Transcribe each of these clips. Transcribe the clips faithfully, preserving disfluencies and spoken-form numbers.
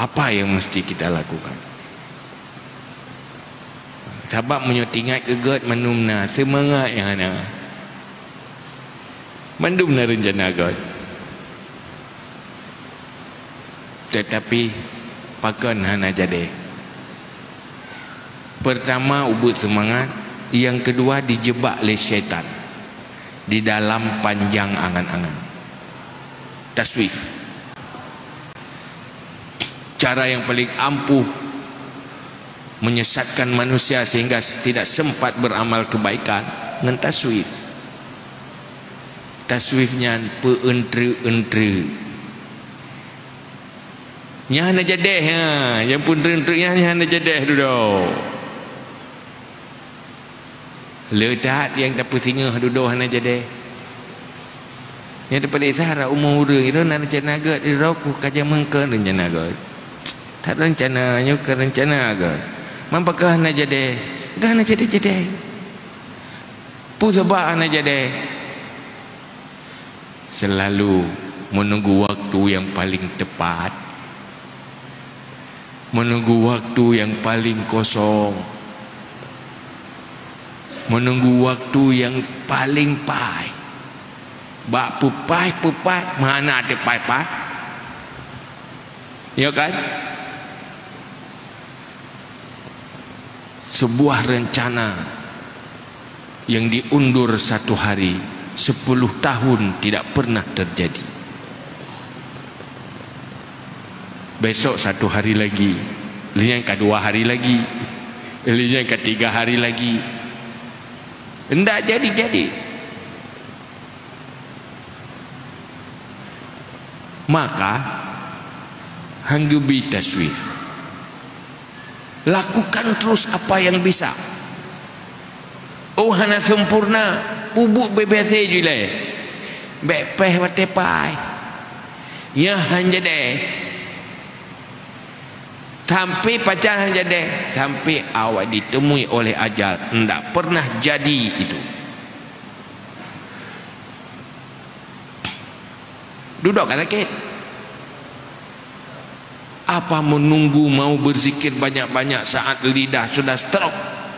Apa yang mesti kita lakukan? Sebab menyotingat kegat menumna semangat yang ana. Mandumna rencana God. Tetapi pakan hana jadi. Pertama ubut semangat, yang kedua dijebak oleh syaitan di dalam panjang angan-angan. Taswif. Cara yang paling ampuh menyesatkan manusia sehingga tidak sempat beramal kebaikan dengan taswif. Taswifnya pe-entre-entre. Nya hana jadeh ha, yang pun rentriknya hana jadeh duduk. Ledat yang tak pusingah duduk hana jadeh. Yang dapat isara umur urang itu nak rencana agak di roku kaja mengke rencana agak. Tak rencana nyu ke rencana agak. Mampakah hana jadeh? Dah hana jadeh-jadeh. Pu sebab hana jadeh. Selalu menunggu waktu yang paling tepat. Menunggu waktu yang paling kosong, menunggu waktu yang paling pai. Bak pupai pupai mana ada pai pai? Ya kan? Sebuah rencana yang diundur satu hari, sepuluh tahun tidak pernah terjadi. Besok satu hari lagi, yang kedua hari lagi, yang ketiga hari lagi. Hendak jadi-jadi. Maka hanggubi taswif. Lakukan terus apa yang bisa. Oh hana sempurna, bubuk bebete jule. Bepeh watepai. Ya hanya deh. Sampai pacaran jadi, sampai awak ditemui oleh ajal, tidak pernah jadi itu. Duduk kata sakit. Apa menunggu mau berzikir banyak-banyak saat lidah sudah stroke?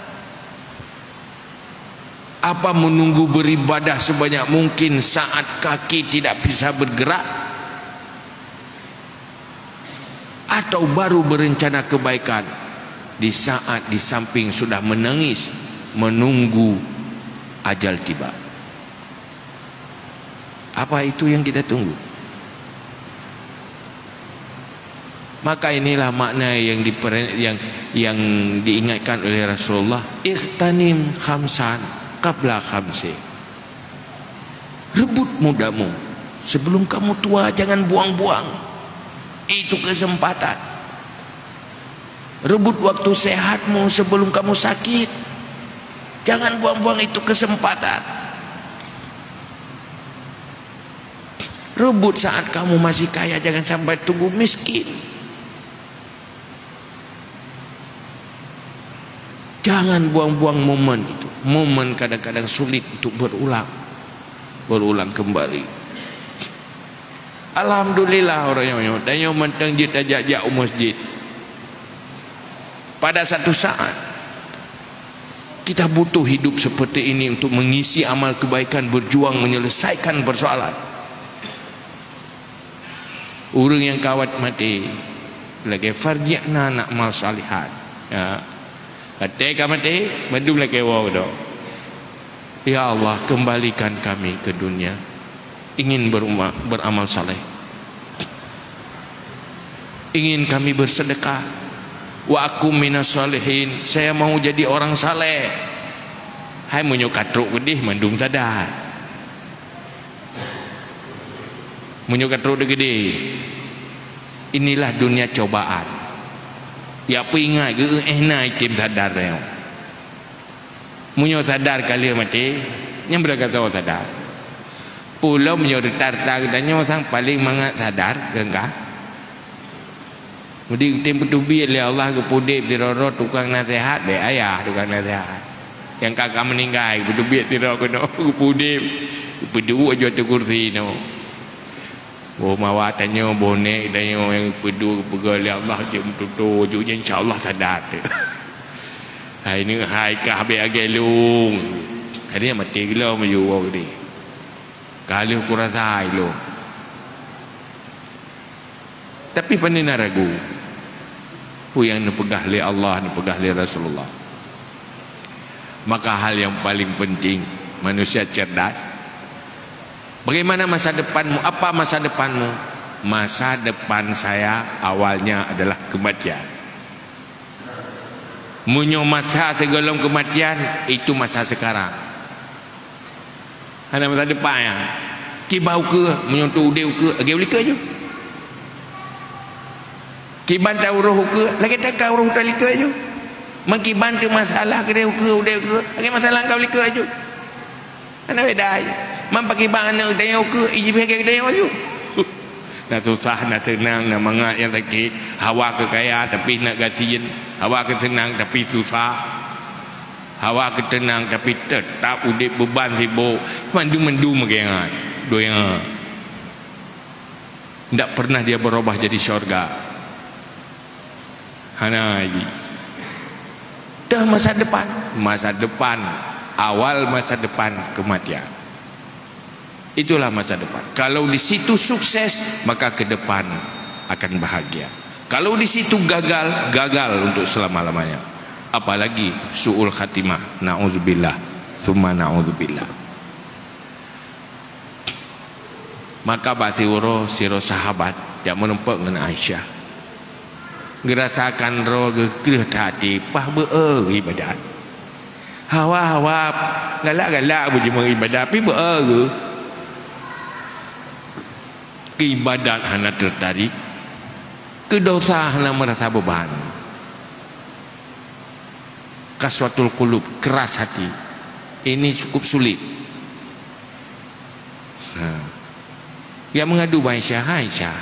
Apa menunggu beribadah sebanyak mungkin saat kaki tidak bisa bergerak? Atau baru berencana kebaikan di saat di samping sudah menangis menunggu ajal tiba? Apa itu yang kita tunggu? Maka inilah makna yang diper, yang yang diingatkan oleh Rasulullah, ikhtanim khamsan qabla khamsi. Rebut mudamu sebelum kamu tua, jangan buang-buang. Itu kesempatan. Rebut waktu sehatmu sebelum kamu sakit. Jangan buang-buang itu kesempatan. Rebut saat kamu masih kaya, jangan sampai tunggu miskin. Jangan buang-buang momen itu. Momen kadang-kadang sulit untuk berulang. Berulang kembali. Alhamdulillah orangnya dan yang mentang dia tajak-jak masjid. Pada satu saat kita butuh hidup seperti ini untuk mengisi amal kebaikan, berjuang menyelesaikan persoalan. Orang yang kawat mati lagi farji'na na'mal salihat. Ya. Ketika mati bandung lagi wow do. Ya Allah, kembalikan kami ke dunia. Ingin berumah, beramal saleh, ingin kami bersedekah. Wa aku minas salihin, saya mau jadi orang saleh. Hai munyo katruk gedih mandung sadar. Munyo katruk gedih. Inilah dunia cobaan. Ya pingai ge eh naik tim sadar reo. Munyo sadar kali mati, nyam berkata sadar. Pulau menyoretar tagdanya orang paling mangat sadar gengkah. Mudi tim betubi oleh Allah ke pudip tiroro tukang nasihat be ayah tukang nasihat. Yang kakak meninggal betubi tiroro kena ke pudip. Bedu aja tu kursi no. Bo mawa tanya bonek tanya yang pedu pegali Allah je betul je insya-Allah sadar tu. Hai ni hai ka habis agelung. Hari mati gelo maju wong ni. Kalau ku rasa lo. Tapi pandai nak ragu. Pu yang nepegah li Allah, nepegah li Rasulullah. Maka hal yang paling penting manusia cerdas. Bagaimana masa depanmu? Apa masa depanmu? Masa depan saya awalnya adalah kematian. Munyo masa segolong kematian itu masa sekarang. Ada masa depan ya. Kibau ke, munyo tu udeu ke, age boleh ke je. Kiban tahu roh ke, lagi tak kau roh tali ke je. Mengkiban tu masalah ke udeu ke, udeu ke, age masalah kau boleh ke je. Ana beda je. Mampaki bana tanya ke iji pergi tanya je. Nak susah nak senang nak mangat yang sakit, hawa ke kaya tapi nak gasiin, hawa ke senang tapi susah, hawa ke tenang tapi tetap udik beban sibuk, mandu-mandu mengengat doya. Tak pernah dia berubah jadi syurga. Hana lagi. Dah masa depan, masa depan, awal masa depan kematian. Itulah masa depan. Kalau di situ sukses, maka ke depan akan bahagia. Kalau di situ gagal, gagal untuk selama-lamanya. Apalagi su'ul khatimah. Na'udzubillah. Thumma na'udzubillah. Maka batiuro siro sahabat yang menempat dengan Aisyah. Gerasakan roh gegerah hati, pah be'er ibadat. Hawa-hawa galak-galak puji mengibadat, tapi be'er keibadat hana tertarik, kedosa hana merasa beban. Kaswatul qulub, keras hati, ini cukup sulit. Nah, yang mengadu Aisyah, Aisyah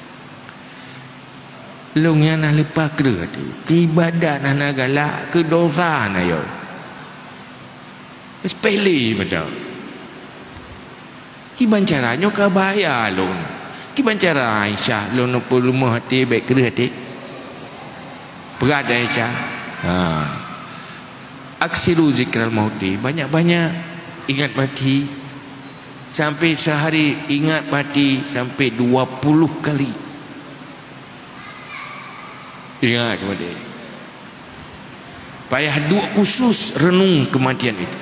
lungnya nak lepas kera hati, keibadat hana galak, kedosa hana yo sepele betul. Kiban caranya ke bahaya lun. Kiban cara Aisyah lun apa lumah hati baik kera hati. Berat Aisyah. Ha. Aksiru zikral mauti, banyak-banyak ingat mati. Sampai sehari ingat mati sampai dua puluh kali. Ingat kepada. Payah dua khusus renung kematian itu.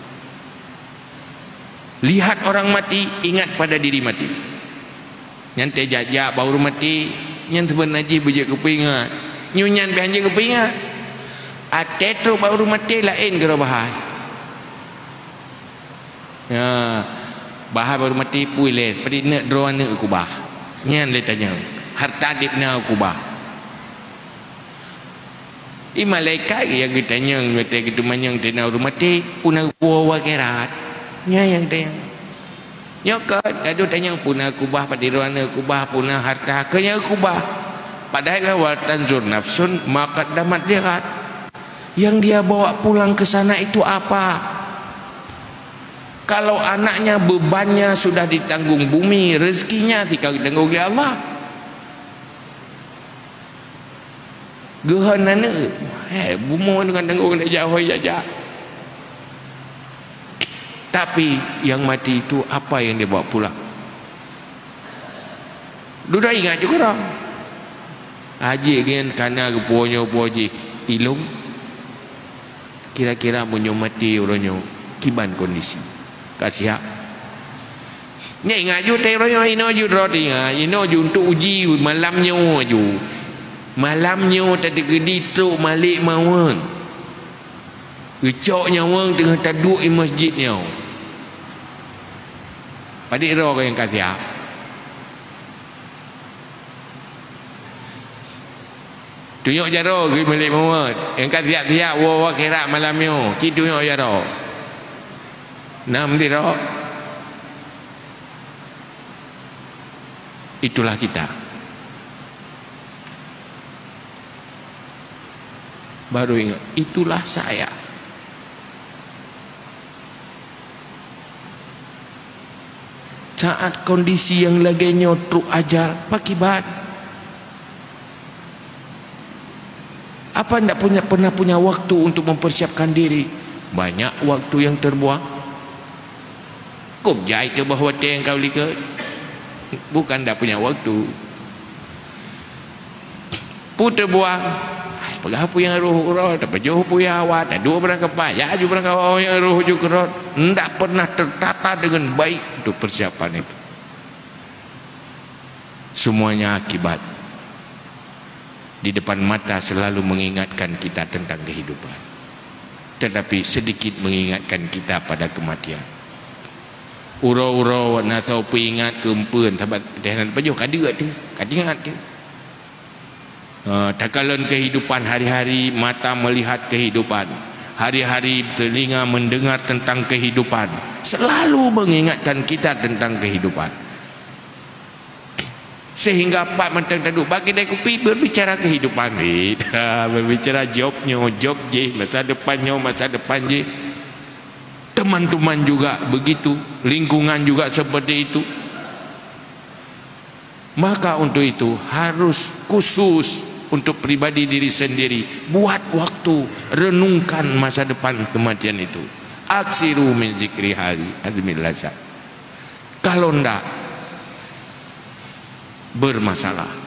Lihat orang mati, ingat pada diri mati. Yang terjajak baru mati, yang sebenarnya bejak kepingat. Nyunyan behanja kepingat. Ate tu baru mati lain ke bahai. Ya, bahai baru mati puiles, pada nak draw nak kubah. Nyan le tanya, harta dik na kubah. I malaikat yang ditanya mati gitu manyang tena baru mati, punah kuwa kerat. Nya yang dia nyokat gaduh tanya punah kubah padiruana kubah punah harta kenya kubah padahal wal tanzur nafsun maka damat lihat yang dia bawa pulang ke sana itu apa. Kalau anaknya bebannya sudah ditanggung bumi, rezekinya sih kalau ditanggung oleh Allah. Gehanana eh bumi dengan tanggung oleh jauh jajak. Tapi yang mati itu apa yang dia bawa pulang? Duda ingat juga orang. Haji kan kana kepuanya puaji ilung. Kira-kira munyo mati orangnya kiban kondisi. Kasihan. Nya ingat ju te orangnya ino ju roti ingat. Ino ju untuk uji malamnya ju. Malamnya tadi gedi tu malik mawon. Gecoknya wang tengah taduk di masjidnya. Adik roh yang kasih apa? Tunjuk jaro ke milik Muhammad. Yang kasih siap wa akhirat malamnya. Ki tunjuk jaro. Nam tiro. Itulah kita. Baru ingat, itulah saya. saat kondisi yang lagi nyotruk ajal pakibat. Apa ndak punya pernah punya waktu untuk mempersiapkan diri? Banyak waktu yang terbuang. Kau jai ke bahawa yang kau lihat, bukan ndak punya waktu. Putar buang. Apa yang roh roh dapat jauh punya awat, dua orang kepak, ya juga orang kau yang roh juga roh, ndak pernah tertata dengan baik untuk persiapan itu. Semuanya akibat. Di depan mata selalu mengingatkan kita tentang kehidupan, tetapi sedikit mengingatkan kita pada kematian. Urau-urau nasau peringat keempuan sahabat tenan pajuh kadi tu, kadi ingat tu. Uh, takalan kehidupan hari-hari mata melihat kehidupan, hari-hari telinga mendengar tentang kehidupan, selalu mengingatkan kita tentang kehidupan. Sehingga Pak Mentang Taduk bagi dia kopi berbicara kehidupan ni, berbicara jobnya, job je, masa depannya, masa depan je. Teman-teman juga begitu, lingkungan juga seperti itu. Maka untuk itu harus khusus untuk pribadi diri sendiri, buat waktu, renungkan masa depan kematian itu. Aksiru min zikri hazmil lazat. Kalau ndak bermasalah.